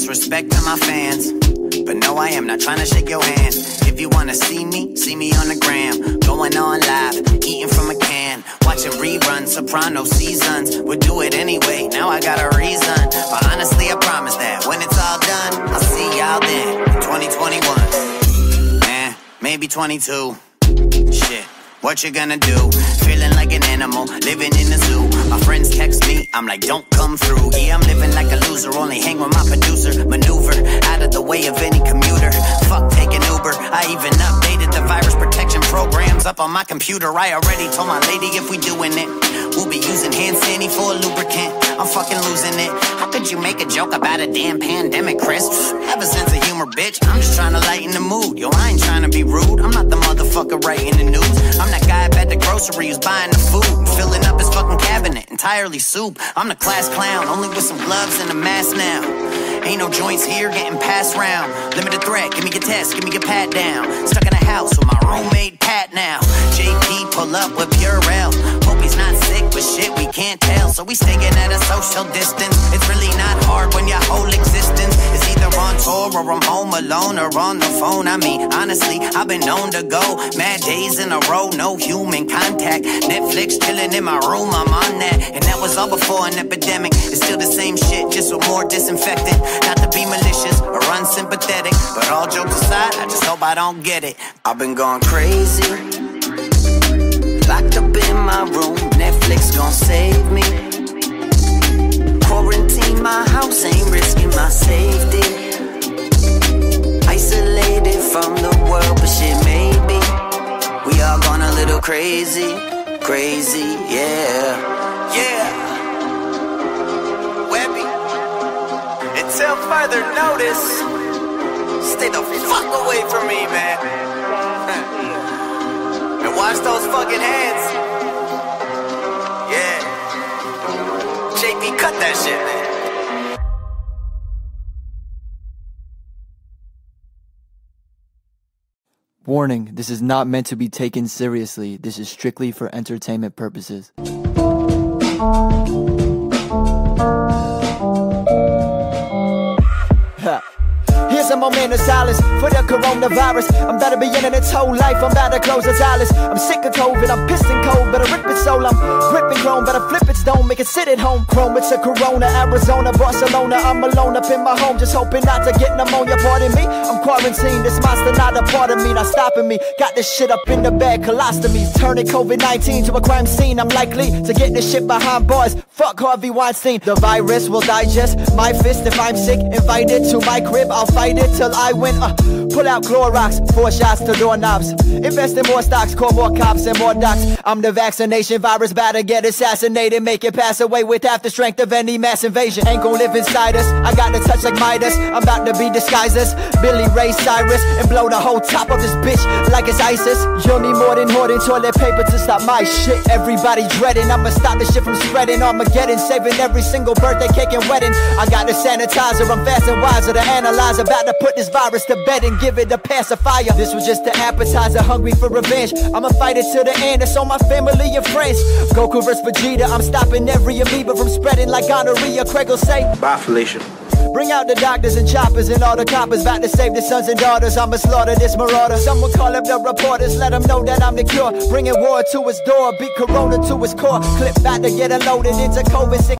disrespect to my fans. But no, I am not trying to shake your hand. If you wanna see me on the gram. Going on live, eating from a can. Watching reruns, Soprano seasons. Would do it anyway, now I got a reason. But honestly, I promise that when it's all done, I'll see y'all then in 2021. Maybe 22. Shit. What you gonna do? Feeling like an animal, living in the zoo. My friends text me, I'm like, don't come through. Yeah, I'm living like a loser, only hang with my producer. Maneuver, out of the way of any commuter. Fuck taking Uber, I even updated the virus protection programs up on my computer. I already told my lady if we doing it, we'll be using hand sanitizer for a lubricant. I'm fucking losing it. How could you make a joke about a damn pandemic, Chris? Have a sense of humor, bitch. I'm just trying to lighten the mood. Yo, I ain't trying to be rude. I'm not the motherfucker writing the news. I'm that guy at the grocery who's buying the food and filling up his fucking cabinet entirely soup. I'm the class clown, only with some gloves and a mask now. Ain't no joints here, getting passed round. Limited threat, give me your test, give me your pat down. Stuck in a house with my roommate Pat now. JP pull up with Purell. Hope he's not sick, but shit, we can't tell. So we staying at a social distance. It's really not hard when your whole existence is either on tour or I'm home alone or on the phone. I mean, honestly, I've been known to go mad days in a row, no human contact. Netflix chilling in my room, I'm on that. And that was all before an epidemic. It's still the same shit, just with more disinfectant. Not to be malicious or unsympathetic, but all jokes aside, I just hope I don't get it. I've been going crazy, locked up in my room. Netflix gon' save me. Quarantine my house, ain't risking my safety. Isolated from the world, but shit maybe we all gone a little crazy, crazy, yeah. Yeah, Webby. Until further notice, stay the fuck away from me, man. And wash those fucking hands. Yeah. JP, cut that shit, man. Warning, this is not meant to be taken seriously. This is strictly for entertainment purposes. Here's a moment of silence for the coronavirus. I'm better be in its whole life, I'm about to close its eyelids. I'm sick of COVID, I'm pissed and cold, better rip it soul. I'm gripping chrome, better flip its dome, make it sit at home. Chrome, it's a Corona, Arizona, Barcelona. I'm alone up in my home, just hoping not to get pneumonia. Pardon me, I'm quarantined, this monster not a part of me, not stopping me. Got this shit up in the bag, colostomies. Turning COVID-19 to a crime scene, I'm likely to get this shit behind bars. Fuck Harvey Weinstein, the virus will digest my fist. If I'm sick, invited to my crib, I'll fight it till I win. Pull out Clorox, 4 shots to doorknobs. Invest in more stocks, call more cops and more docs. I'm the vaccination virus, about to get assassinated. Make it pass away with half the strength of any mass invasion. Ain't gon' live inside us, I got the touch like Midas. I'm about to be disguised as Billy Ray Cyrus and blow the whole top of this bitch like it's ISIS. You'll need more than hoarding toilet paper to stop my shit. Everybody dreading, I'ma stop this shit from spreading. Armageddon, saving every single birthday cake and wedding. I got the sanitizer, I'm fast and wiser, the analyzer. About to put this virus to bed and give it a pacifier. This was just the appetizer, hungry for revenge. I'ma fight it to the end, it's on my family and friends. Goku vs Vegeta, I'm stopping every amoeba from spreading like gonorrhea. Craig will say, bye Felicia. Bring out the doctors and choppers and all the coppers, about to save the sons and daughters. I'ma slaughter this marauder. Someone call up the reporters, let them know that I'm the cure. Bringing war to his door, beat corona to his core. Clip back to get unloaded into COVID-19.